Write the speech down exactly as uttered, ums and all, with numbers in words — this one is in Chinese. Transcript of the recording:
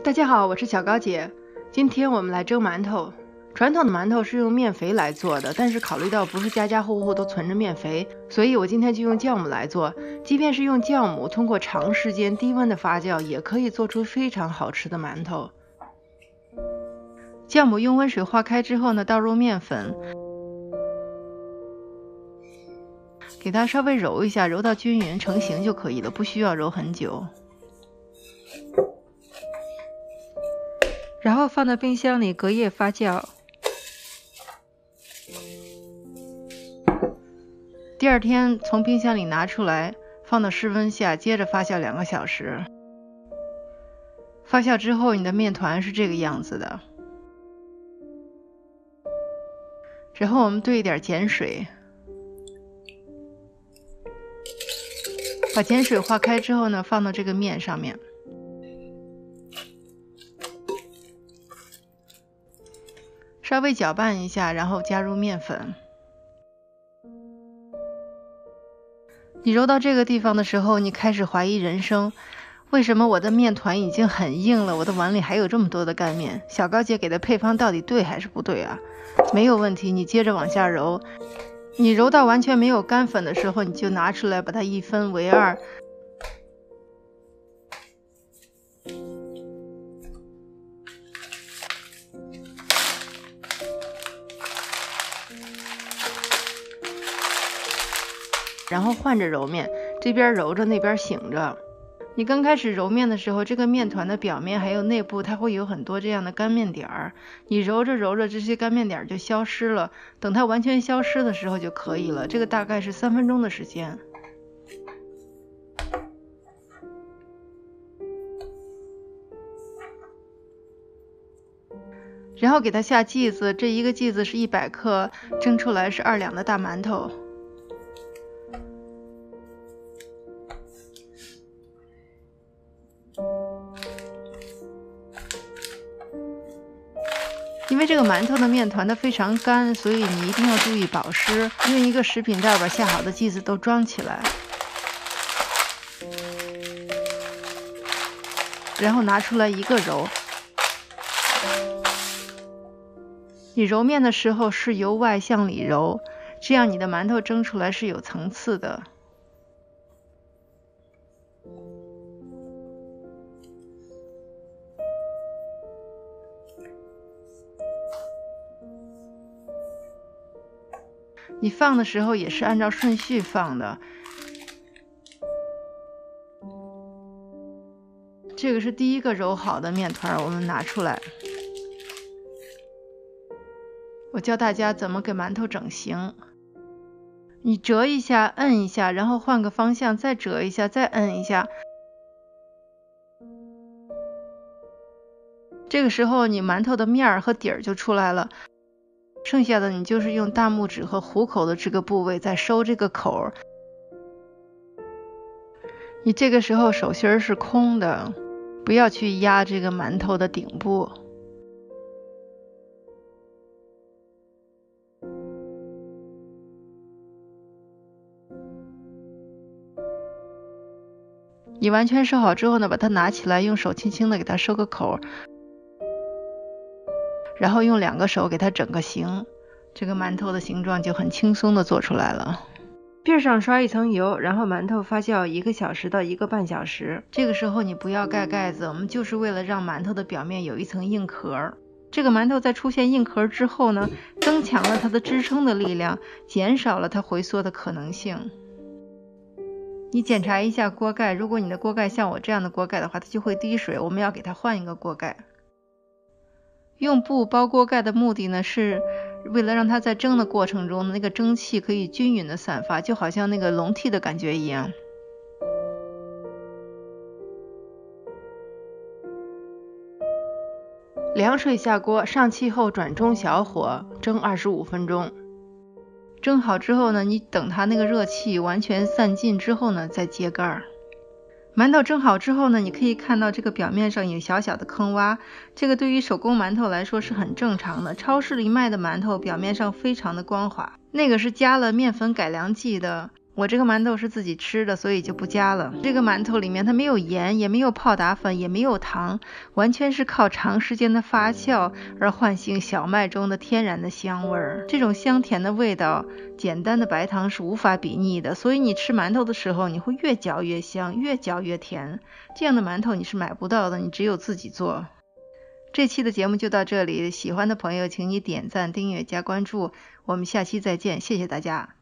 大家好，我是小高姐。今天我们来蒸馒头。传统的馒头是用面肥来做的，但是考虑到不是家家户户都存着面肥，所以我今天就用酵母来做。即便是用酵母，通过长时间低温的发酵，也可以做出非常好吃的馒头。酵母用温水化开之后呢，倒入面粉，给它稍微揉一下，揉到均匀成型就可以了，不需要揉很久。然后放到冰箱里隔夜发酵。第二天从冰箱里拿出来，放到室温下，接着发酵两个小时。发酵之后，你的面团是这个样子的。然后我们兑一点碱水，把碱水化开之后呢，放到这个面上面。稍微搅拌一下，然后加入面粉。你揉到这个地方的时候，你开始怀疑人生，为什么我的面团已经很硬了，我的碗里还有这么多的干面？小高姐给的配方到底对还是不对啊？没有问题，你接着往下揉。你揉到完全没有干粉的时候，你就拿出来把它一分为二。然后换着揉面，这边揉着那边醒着。你刚开始揉面的时候，这个面团的表面还有内部它会有很多这样的干面点儿，你揉着揉着这些干面点就消失了，等它完全消失的时候就可以了，这个大概是三分钟的时间。然后给它下剂子，这一个剂子是一百克，蒸出来是二两的大馒头。因为这个馒头的面团它非常干，所以你一定要注意保湿，用一个食品袋把下好的剂子都装起来，然后拿出来一个揉。你揉面的时候是由外向里揉，这样你的馒头蒸出来是有层次的。你放的时候也是按照顺序放的。这个是第一个揉好的面团，我们拿出来。我教大家怎么给馒头整形。你折一下，摁一下，然后换个方向，再折一下，再摁一下。这个时候你馒头的面儿和底儿就出来了。剩下的你就是用大拇指和虎口的这个部位再收这个口。你这个时候手心是空的，不要去压这个馒头的顶部。你完全收好之后呢，把它拿起来，用手轻轻的给它收个口。然后用两个手给它整个形，这个馒头的形状就很轻松的做出来了。边上刷一层油，然后馒头发酵一个小时到一个半小时。这个时候你不要盖盖子，我们就是为了让馒头的表面有一层硬壳。这个馒头在出现硬壳之后呢，增强了它的支撑的力量，减少了它回缩的可能性。你检查一下锅盖，如果你的锅盖像我这样的锅盖的话，它就会滴水，我们要给它换一个锅盖。用布包锅盖的目的呢，是为了让它在蒸的过程中那个蒸汽可以均匀的散发，就好像那个笼屉的感觉一样。凉水下锅，上气后转中小火蒸二十五分钟。蒸好之后呢，你等它那个热气完全散尽之后呢，再揭盖。馒头蒸好之后呢，你可以看到这个表面上有小小的坑洼，这个对于手工馒头来说是很正常的。超市里卖的馒头表面上非常的光滑，那个是加了面粉改良剂的， 我这个馒头是自己吃的，所以就不加了。这个馒头里面它没有盐，也没有泡打粉，也没有糖，完全是靠长时间的发酵而唤醒小麦中的天然的香味儿。这种香甜的味道，简单的白糖是无法比拟的，所以你吃馒头的时候，你会越嚼越香，越嚼越甜。这样的馒头你是买不到的，你只有自己做。这期的节目就到这里，喜欢的朋友请你点赞、订阅、加关注，我们下期再见，谢谢大家。